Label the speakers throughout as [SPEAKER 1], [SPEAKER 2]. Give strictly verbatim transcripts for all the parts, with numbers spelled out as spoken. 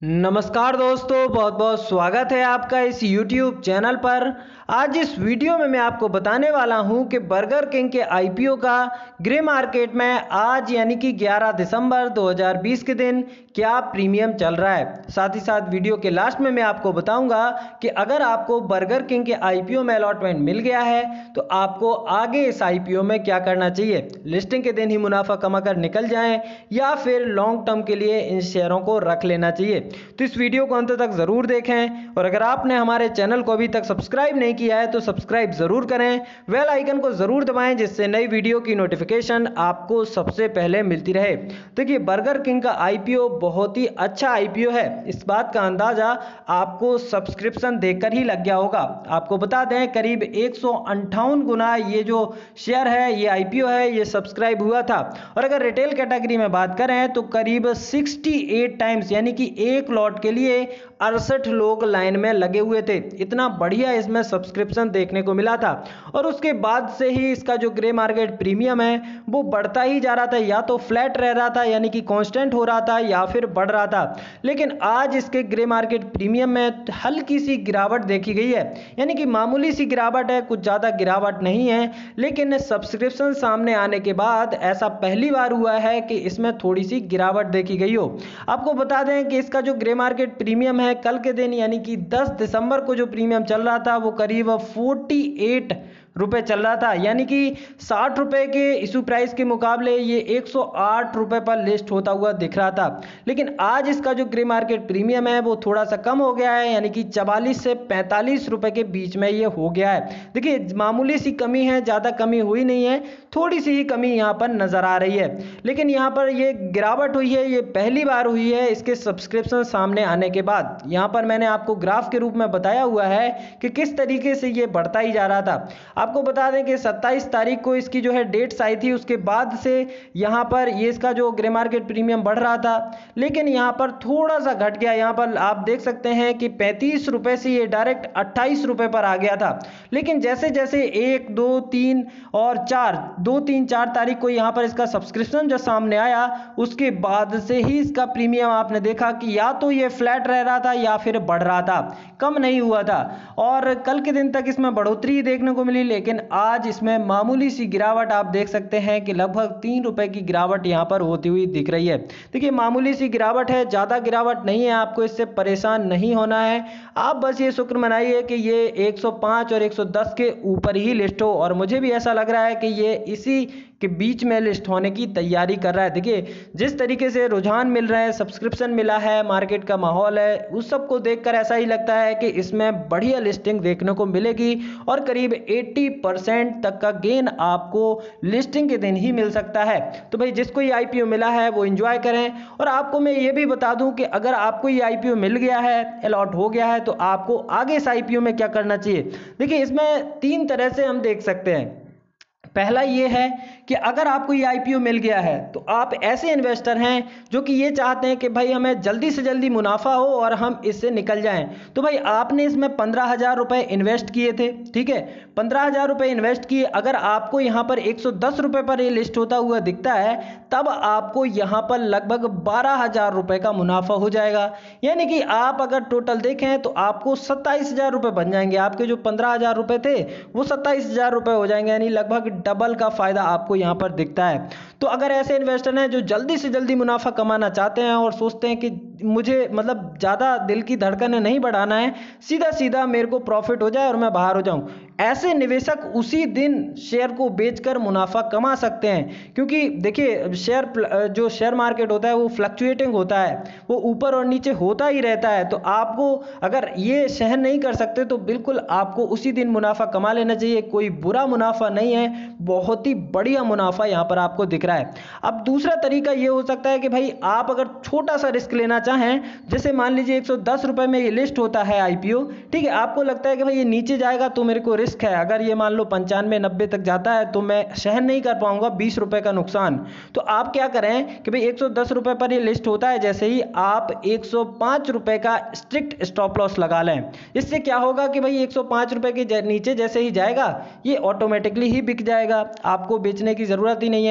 [SPEAKER 1] नमस्कार दोस्तों, बहुत बहुत स्वागत है आपका इस YouTube चैनल पर। आज इस वीडियो में मैं आपको बताने वाला हूं कि बर्गर किंग के आईपीओ का ग्रे मार्केट में आज यानी कि ग्यारह दिसंबर दो हज़ार बीस के दिन क्या प्रीमियम चल रहा है। साथ ही साथ वीडियो के लास्ट में मैं आपको बताऊंगा कि अगर आपको बर्गर किंग के आईपीओ में अलॉटमेंट मिल गया है तो आपको आगे इस आईपीओ में क्या करना चाहिए। लिस्टिंग के दिन ही मुनाफा कमाकर निकल जाएं या फिर लॉन्ग टर्म के लिए इन शेयरों को रख लेना चाहिए। तो इस वीडियो को अंत तक जरूर देखें और अगर आपने हमारे चैनल को अभी तक सब्सक्राइब नहीं किया है तो सब्सक्राइब जरूर करें, बेल आइकन को जरूर दबाएं जिससे नई वीडियो की नोटिफिकेशन आपको सबसे पहले मिलती रहे। देखिए, बर्गर किंग का आईपीओ बहुत ही अच्छा आईपीओ है। इस बात का अंदाजा आपको सब्सक्रिप्शन देखकर ही लग गया होगा। आपको बता दें, करीब एक सौ अंठावन गुना ये जो शेयर है, ये आईपीओ है, ये सब्सक्राइब हुआ था। और अगर रिटेल कैटेगरी में बात करें तो करीब अड़सठ टाइम्स यानी कि एक लॉट के लिए अड़सठ लोग लाइन में लगे हुए थे। इतना बढ़िया इसमें सब्सक्रिप्शन देखने को मिला था और उसके बाद से ही इसका जो ग्रे मार्केट प्रीमियम है वो बढ़ता ही जा रहा था, या तो फ्लैट रह रहा था यानी कि कांस्टेंट हो रहा था या फिर बढ़ रहा था। लेकिन आज इसके ग्रे मार्केट प्रीमियम में हल्की सी गिरावट देखी गई है, यानी कि मामूली सी गिरावट है, कुछ ज्यादा गिरावट नहीं है। लेकिन सब्सक्रिप्शन सामने आने के बाद ऐसा पहली बार हुआ है कि इसमें थोड़ी सी गिरावट देखी गई हो। आपको बता दें कि इसका जो ग्रे मार्केट प्रीमियम है कल के दिन यानी कि दस दिसंबर को जो प्रीमियम चल रहा था वो करीब अड़तालीस रुपए चल रहा था, यानी कि साठ रुपए के इशू प्राइस के मुकाबले ये एक सौ आठ रुपए पर लिस्ट होता हुआ दिख रहा था। लेकिन आज इसका जो ग्रे मार्केट प्रीमियम है वो थोड़ा सा कम हो गया है, यानी कि चवालीस से पैंतालीस रुपए के बीच में ये हो गया है। देखिए, मामूली सी कमी है, ज़्यादा कमी हुई नहीं है, थोड़ी सी ही कमी यहाँ पर नजर आ रही है। लेकिन यहाँ पर ये गिरावट हुई है, ये पहली बार हुई है इसके सब्सक्रिप्शन सामने आने के बाद। यहाँ पर मैंने आपको ग्राफ के रूप में बताया हुआ है कि किस तरीके से ये बढ़ता ही जा रहा था। आपको बता दें कि सत्ताईस तारीख को इसकी जो है डेट्स आई थी, उसके बाद से यहाँ पर ये इसका जो ग्रे मार्केट प्रीमियम बढ़ रहा था, लेकिन यहाँ पर थोड़ा सा घट गया। यहाँ पर आप देख सकते हैं कि पैंतीस रुपए से ये डायरेक्ट अट्ठाईस रुपए पर आ गया था। लेकिन जैसे जैसे एक दो तीन और चार दो तीन चार तारीख को यहाँ पर इसका सब्सक्रिप्शन जो सामने आया, उसके बाद से ही इसका प्रीमियम आपने देखा कि या तो ये फ्लैट रह रहा था या फिर बढ़ रहा था, कम नहीं हुआ था। और कल के दिन तक इसमें बढ़ोतरी देखने को मिली, लेकिन आज इसमें मामूली सी गिरावट आप देख सकते हैं कि लगभग तीन रुपए की गिरावट यहां पर होती हुई दिख रही है। देखिए, मामूली सी गिरावट है, ज्यादा गिरावट नहीं है, आपको इससे परेशान नहीं होना है। आप बस ये शुक्र मनाइए कि ये एक सौ पाँच और एक सौ दस के ऊपर ही लिस्ट हो, और मुझे भी ऐसा लग रहा है कि ये इसी के बीच में लिस्ट होने की तैयारी कर रहा है। देखिए, जिस तरीके से रुझान मिल रहे हैं, सब्सक्रिप्शन मिला है, मार्केट का माहौल है, उस सब को देखकर ऐसा ही लगता है कि इसमें बढ़िया लिस्टिंग देखने को मिलेगी और करीब अस्सी परसेंट तक का गेन आपको लिस्टिंग के दिन ही मिल सकता है। तो भाई, जिसको ये आईपीओ मिला है वो एंजॉय करें। और आपको मैं ये भी बता दूं कि अगर आपको ये आईपीओ मिल गया है, अलॉट हो गया है, तो आपको आगे इस आईपीओ में क्या करना चाहिए। देखिए, इसमें तीन तरह से हम देख सकते हैं। पहला ये है कि अगर आपको ये आईपीओ मिल गया है तो आप ऐसे इन्वेस्टर हैं जो कि ये चाहते हैं कि भाई हमें जल्दी से जल्दी मुनाफा हो और हम इससे निकल जाएं। तो भाई, आपने इसमें पंद्रह हजार रुपए इन्वेस्ट किए थे, ठीक है, पंद्रह हजार रुपए इन्वेस्ट किए। अगर आपको यहाँ पर एक सौ दस रुपए पर ये लिस्ट होता हुआ दिखता है, तब आपको यहाँ पर लगभग बारह हजार रुपए का मुनाफा हो जाएगा। यानी कि आप अगर टोटल देखें तो आपको सत्ताईस हजार रुपए बन जाएंगे। आपके जो पंद्रह हजार रुपए थे वो सत्ताईस हजार रुपए हो जाएंगे, यानी लगभग डबल का फायदा आपको यहां पर दिखता है। तो अगर ऐसे इन्वेस्टर हैं जो जल्दी से जल्दी मुनाफा कमाना चाहते हैं और सोचते हैं कि मुझे मतलब ज्यादा दिल की धड़कनें नहीं बढ़ाना है, सीधा सीधा मेरे को प्रॉफिट हो जाए और मैं बाहर हो जाऊं, ऐसे निवेशक उसी दिन शेयर को बेचकर मुनाफा कमा सकते हैं। क्योंकि देखिए, शेयर जो शेयर मार्केट होता है वो फ्लक्चुएटिंग होता है, वो ऊपर और नीचे होता ही रहता है। तो आपको अगर ये सहन नहीं कर सकते तो बिल्कुल आपको उसी दिन मुनाफा कमा लेना चाहिए। कोई बुरा मुनाफा नहीं है, बहुत ही बढ़िया मुनाफा यहाँ पर आपको दिख रहा है। अब दूसरा तरीका ये हो सकता है कि भाई आप अगर छोटा सा रिस्क लेना चाहें, जैसे मान लीजिए एक सौ दस रुपए में ये लिस्ट होता है आईपीओ, ठीक है, आपको लगता है कि भाई ये नीचे जाएगा तो मेरे को रिस्क है, अगर ये मान लो पंचानवे नब्बे तक जाता है तो मैं सहन नहीं कर पाऊंगा बीस रुपए का नुकसान। तो आप क्या करें कि भाई एक सौ दस रुपए पर ये लिस्ट होता है, जैसे ही आप एक सौ पाँच रुपए का स्ट्रिक्ट स्टॉप लॉस लगा लें। इससे क्या होगा कि भाई एक सौ पाँच रुपए के नीचे जैसे ही जाएगा ये ऑटोमेटिकली ही बिक जाएगा, आपको बेचने की जरूरत ही नहीं है। इससे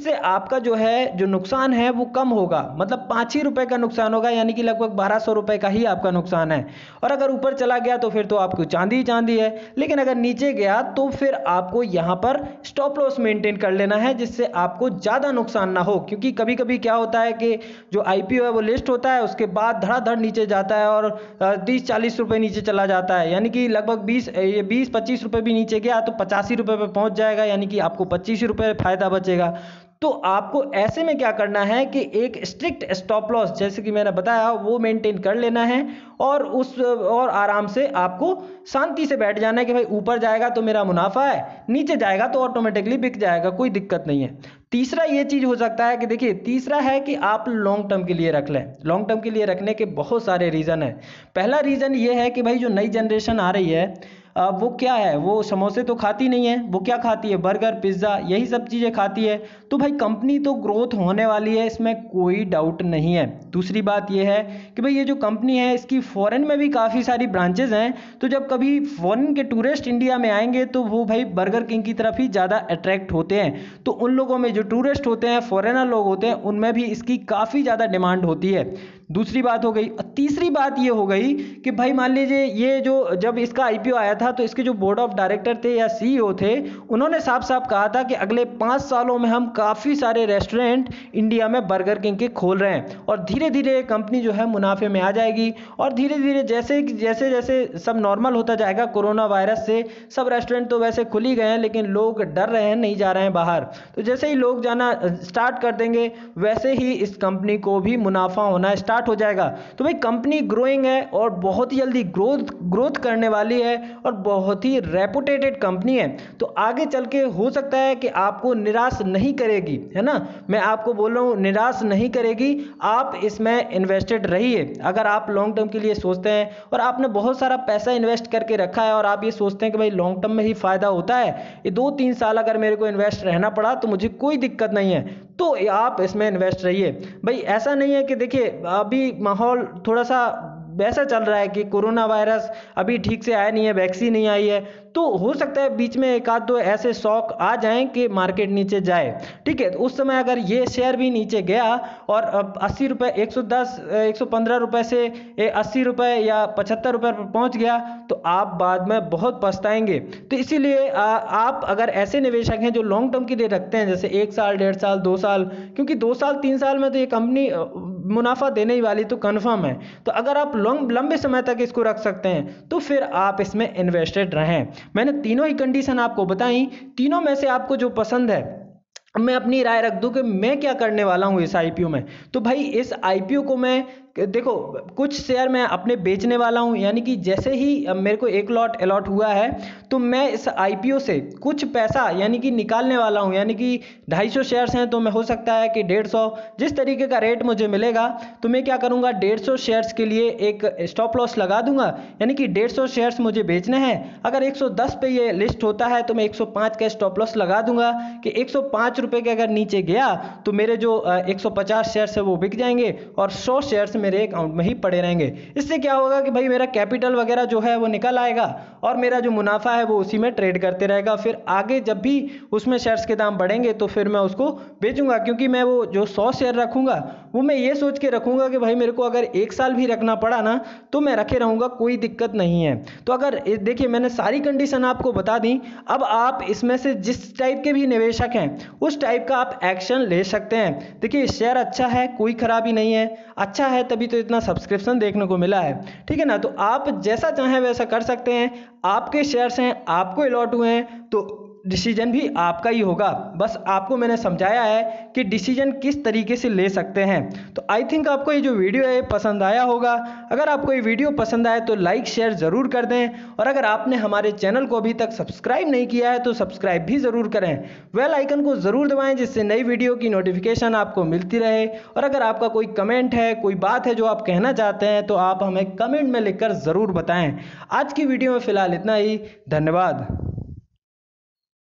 [SPEAKER 1] इससे आपका जो है जो नुकसान है वो कम होगा, मतलब पाँच ही रुपए का नुकसान होगा, यानी कि लगभग बारह सौ रुपए का ही आपका नुकसान है। और अगर ऊपर चला गया तो फिर तो आपको चांदी ही चांदी है, लेकिन अगर नीचे गया तो फिर आपको यहाँ पर स्टॉप लॉस मेंटेन कर लेना है, जिससे आपको ज़्यादा नुकसान ना हो। क्योंकि कभी कभी क्या होता है कि जो आईपीओ है वो लिस्ट होता है, उसके बाद धड़ाधड़ नीचे जाता है और तीस चालीस रुपए नीचे चला जाता है, यानी कि लगभग बीस ये बीस पच्चीस रुपए भी नीचे गया तो पचासी रुपए पे पहुंच जाएगा, यानी कि आपको पच्चीस रुपए फायदा बचेगा। तो आपको ऐसे में क्या करना है कि एक स्ट्रिक्ट स्टॉप लॉस, जैसे कि मैंने बताया, वो मेंटेन कर लेना है और उस और आराम से आपको शांति से बैठ जाना है कि भाई ऊपर जाएगा तो मेरा मुनाफा है, नीचे जाएगा तो ऑटोमेटिकली बिक जाएगा, कोई दिक्कत नहीं है। तीसरा ये चीज़ हो सकता है कि देखिए, तीसरा है कि आप लॉन्ग टर्म के लिए रख लें। लॉन्ग टर्म के लिए रखने के बहुत सारे रीज़न है। पहला रीज़न ये है कि भाई जो नई जनरेशन आ रही है वो क्या है, वो समोसे तो खाती नहीं है, वो क्या खाती है, बर्गर पिज्ज़ा यही सब चीज़ें खाती है। तो भाई कंपनी तो ग्रोथ होने वाली है, इसमें कोई डाउट नहीं है। दूसरी बात ये है कि भाई ये जो कंपनी है इसकी फॉरेन में भी काफ़ी सारी ब्रांचेज हैं, तो जब कभी फॉरेन के टूरिस्ट इंडिया में आएंगे तो वो भाई बर्गर किंग की तरफ ही ज़्यादा अट्रैक्ट होते हैं। तो उन लोगों में जो टूरिस्ट होते हैं, फॉरेनर लोग होते हैं, उनमें भी इसकी काफ़ी ज़्यादा डिमांड होती है। दूसरी बात हो गई। तीसरी बात ये हो गई कि भाई मान लीजिए ये जो जब इसका आईपीओ आया था तो इसके जो बोर्ड ऑफ डायरेक्टर थे या सीईओ थे, उन्होंने साफ साफ कहा था कि अगले पाँच सालों में हम काफ़ी सारे रेस्टोरेंट इंडिया में बर्गर किंग के खोल रहे हैं और धीरे धीरे ये कंपनी जो है मुनाफे में आ जाएगी। और धीरे धीरे जैसे जैसे जैसे सब नॉर्मल होता जाएगा, कोरोना वायरस से सब रेस्टोरेंट तो वैसे खुल ही गए हैं, लेकिन लोग डर रहे हैं, नहीं जा रहे हैं बाहर। तो जैसे ही लोग जाना स्टार्ट कर देंगे वैसे ही इस कंपनी को भी मुनाफा होना स्टार्ट हो जाएगा। तो भाई कंपनी ग्रोइंग है और बहुत ही जल्दी ग्रोथ ग्रोथ करने वाली है और बहुत ही रेपुटेटेड कंपनी है। तो आगे चल के हो सकता है कि आपको निराश नहीं करेगी, है ना। मैं आपको बोल रहा हूँ निराश नहीं करेगी, आप इसमें इन्वेस्टेड रहिए। अगर आप लॉन्ग टर्म के लिए सोचते हैं और आपने बहुत सारा पैसा इन्वेस्ट करके रखा है और आप ये सोचते हैं कि भाई लॉन्ग टर्म में ही फायदा होता है, ये दो तीन साल अगर मेरे को इन्वेस्ट रहना पड़ा तो मुझे कोई दिक्कत नहीं है, तो आप इसमें इन्वेस्ट रहिए। भाई ऐसा नहीं है कि देखिए अभी माहौल थोड़ा सा वैसा चल रहा है कि कोरोना वायरस अभी ठीक से आया नहीं है, वैक्सीन नहीं आई है, तो हो सकता है बीच में एक आध दो ऐसे शॉक आ जाएं कि मार्केट नीचे जाए, ठीक है। तो उस समय अगर ये शेयर भी नीचे गया और अब अस्सी रुपये एक सौ दस एक सौ पंद्रह रुपये से अस्सी रुपये या पचहत्तर रुपये पर पहुंच गया तो आप बाद में बहुत पछताएंगे। तो इसीलिए आप अगर ऐसे निवेशक हैं जो लॉन्ग टर्म के लिए रखते हैं, जैसे एक साल डेढ़ साल दो साल, क्योंकि दो साल तीन साल में तो ये कंपनी मुनाफा देने ही वाली तो कन्फर्म है, तो अगर आप लॉन्ग लंबे समय तक इसको रख सकते हैं तो फिर आप इसमें इन्वेस्टेड रहें। मैंने तीनों ही कंडीशन आपको बताई, तीनों में से आपको जो पसंद है, मैं अपनी राय रख दूं कि मैं क्या करने वाला हूं इस आईपीओ में। तो भाई इस आईपीओ को मैं देखो कुछ शेयर मैं अपने बेचने वाला हूं, यानी कि जैसे ही मेरे को एक लॉट अलॉट हुआ है तो मैं इस आईपीओ से कुछ पैसा यानी कि निकालने वाला हूं, यानी कि ढाई सौ शेयर्स हैं तो मैं हो सकता है कि डेढ़ सौ, जिस तरीके का रेट मुझे मिलेगा तो मैं क्या करूंगा, डेढ़ सौ शेयर्स के लिए एक स्टॉप लॉस लगा दूंगा, यानी कि डेढ़ सौ शेयर्स मुझे बेचने हैं। अगर एक सौ दस पे ये लिस्ट होता है तो मैं एक सौ पाँच का स्टॉप लॉस लगा दूंगा कि एक सौ पाँच रुपए के अगर नीचे गया तो मेरे जो एक सौ पचास शेयर्स है वो बिक जाएंगे और सौ शेयर्स मेरे अकाउंट में ही पड़े रहेंगे। इससे क्या होगा कि भाई मेरा कैपिटल वगैरह जो है वो निकल आएगा और मेरा जो मुनाफा है वो उसी में ट्रेड करते रहेगा। फिर आगे जब भी उसमें शेयर्स के दाम बढ़ेंगे तो फिर मैं उसको बेचूंगा, क्योंकि मैं वो जो सौ शेयर रखूंगा वो मैं ये सोच के रखूंगा कि भाई मेरे को अगर एक साल भी रखना पड़ा ना तो मैं रखे रहूंगा, कोई दिक्कत नहीं है। तो अगर देखिए मैंने सारी कंडीशन आपको बता दी, अब आप इसमें से जिस टाइप के भी निवेशक हैं उस टाइप का आप एक्शन ले सकते हैं। देखिए शेयर अच्छा है, कोई खराबी नहीं है, अच्छा है तभी तो इतना सब्सक्रिप्शन देखने को मिला है, ठीक है ना। तो आप जैसा चाहें वैसा कर सकते हैं, आपके शेयर्स हैं, आपको अलॉट हुए हैं तो डिसीजन भी आपका ही होगा। बस आपको मैंने समझाया है कि डिसीजन किस तरीके से ले सकते हैं। तो आई थिंक आपको ये जो वीडियो है पसंद आया होगा। अगर आपको ये वीडियो पसंद आए तो लाइक शेयर ज़रूर कर दें और अगर आपने हमारे चैनल को अभी तक सब्सक्राइब नहीं किया है तो सब्सक्राइब भी ज़रूर करें, बेल आइकन को ज़रूर दबाएं जिससे नई वीडियो की नोटिफिकेशन आपको मिलती रहे। और अगर आपका कोई कमेंट है, कोई बात है जो आप कहना चाहते हैं तो आप हमें कमेंट में लिखकर ज़रूर बताएँ। आज की वीडियो में फ़िलहाल इतना ही, धन्यवाद।